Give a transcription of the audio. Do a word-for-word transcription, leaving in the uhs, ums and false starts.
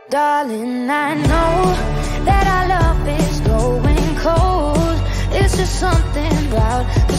Darling, I know that our love is growing cold. It's just something about the